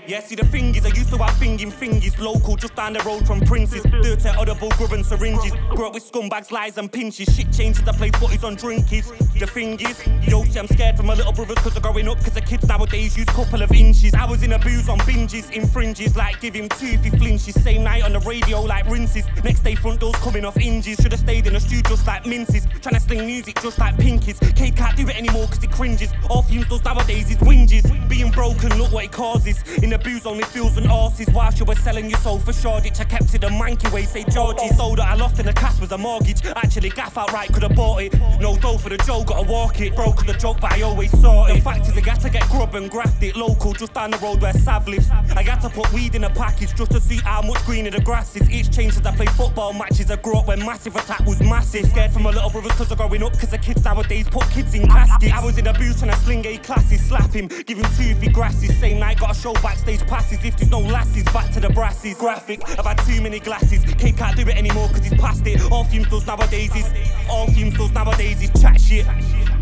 Yeah, see the thing is, I used to have thinking fingies. Local, just down the road from Prince's. Dirty, audible, grub and syringes. Grew up with scumbags, lies and pinches. Shit changes, I play footies on drinkies. The thing is, yo, see I'm scared for my little brothers cause they're growing up. Cause the kids nowadays use couple of inches. I was in a booze on binges, in fringes. Like give him two if he flinches. Same night on the radio like rinses. Next day front doors coming off hinges. Should've stayed in the studio just like minces. Trying to sling music just like pinkies. K can't do it anymore cause he cringes. All Fumez does nowadays is whinges. Being broken, look what it causes. In the booze only feels and arses. Whilst you were selling your soul for Shoreditch, I kept it the manky way, say Georgie. Soul that I lost in the cash was a mortgage. Actually gaff outright, could have bought it. No dough for the Joe, gotta walk it. Broke the joke but I always saw it. The fact is I got to get grub and graft it. Local, just down the road where Sav lives. I got to put weed in a package just to see how much greener the grass is. Each change as I play football matches. I grew up when Massive Attack was massive. Scared for my little brothers cause they're growing up. Cause the kids nowadays put kids in caskets. I was in a booth and I sling A classes. Slap him, give him two if he grasses. Same night got a show backstage passes. If there's no lasses, back to the brasses. Graphic, I've had too many glasses. K can't do it anymore cause he's past it. All Fumez does nowadays is chat shit.